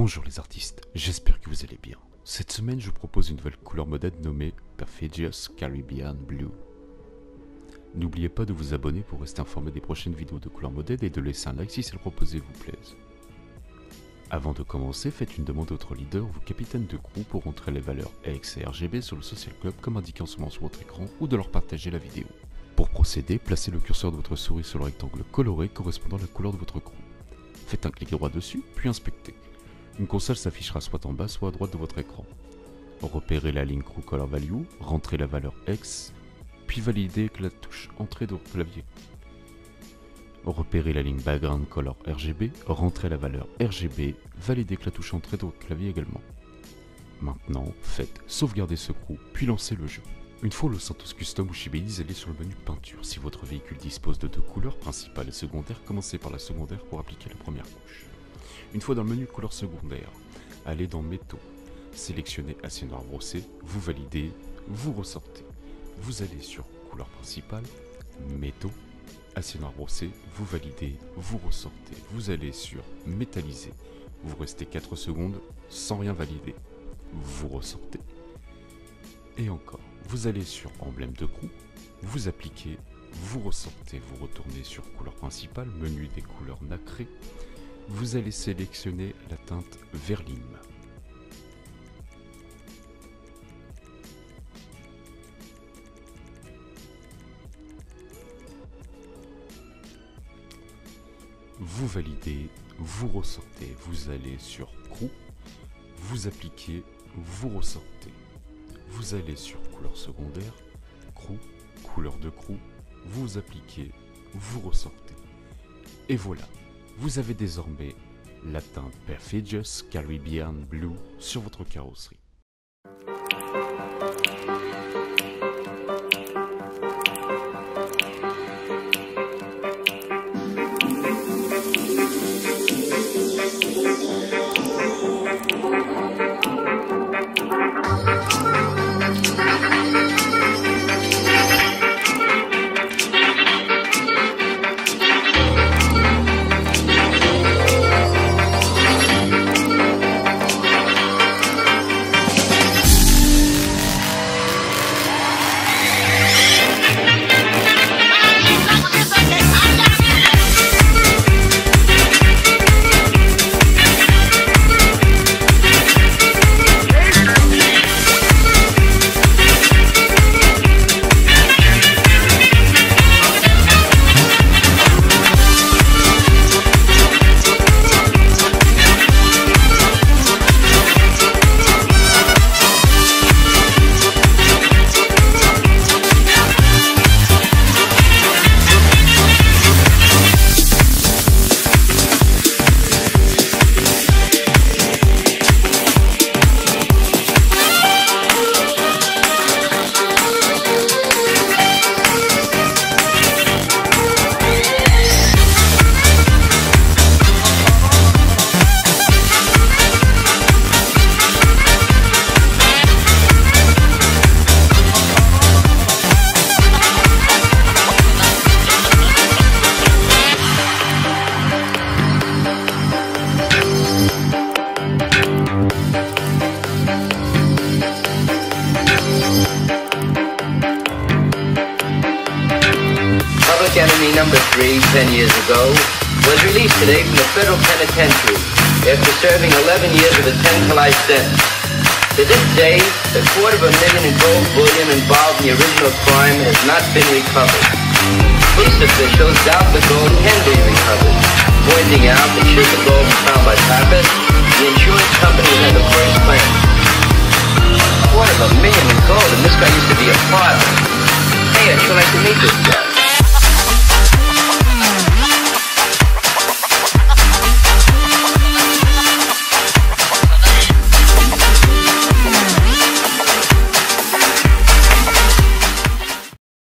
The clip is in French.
Bonjour les artistes, j'espère que vous allez bien. Cette semaine, je vous propose une nouvelle couleur modèle nommée Perfidious Caribbean Blue. N'oubliez pas de vous abonner pour rester informé des prochaines vidéos de couleur modèle et de laisser un like si celle proposée vous plaise. Avant de commencer, faites une demande à votre leader ou capitaine de crew pour entrer les valeurs EX et RGB sur le Social Club comme indiqué en ce moment sur votre écran ou de leur partager la vidéo. Pour procéder, placez le curseur de votre souris sur le rectangle coloré correspondant à la couleur de votre crew. Faites un clic droit dessus, puis inspectez. Une console s'affichera soit en bas, soit à droite de votre écran. Repérez la ligne Crew Color Value, rentrez la valeur X, puis validez avec la touche Entrée de votre clavier. Repérez la ligne Background Color RGB, rentrez la valeur RGB, validez avec la touche Entrée de votre clavier également. Maintenant, faites sauvegarder ce crew, puis lancez le jeu. Une fois le Santos Custom ou Shibelize, allez sur le menu Peinture. Si votre véhicule dispose de deux couleurs, principale et secondaire, commencez par la secondaire pour appliquer la première couche. Une fois dans le menu couleur secondaire, allez dans Métaux, sélectionnez Acier noir brossé, vous validez, vous ressortez. Vous allez sur couleur principale, Métaux, Acier noir brossé, vous validez, vous ressortez. Vous allez sur Métallisé, vous restez 4 secondes sans rien valider, vous ressortez. Et encore, vous allez sur Emblème de crew, vous appliquez, vous ressortez, vous retournez sur couleur principale, menu des couleurs nacrées. Vous allez sélectionner la teinte vert lime. Vous validez, vous ressortez, vous allez sur Crew, vous appliquez, vous ressortez. Vous allez sur couleur secondaire, Crew, couleur de crew, vous appliquez, vous ressortez. Et voilà. Vous avez désormais la teinte Perfidious Caribbean Blue sur votre carrosserie. Enemy number 3, 10 years ago, was released today from the federal penitentiary after serving 11 years of a 10-to-life sentence. To this day, $250,000 in gold bullion involved in the original crime has not been recovered. Police officials doubt the gold can be recovered, pointing out that should the gold be found by Pappas, the insurance company had the first claim. $250,000 in gold, and this guy used to be a father. Hey, I'd sure like to meet this guy.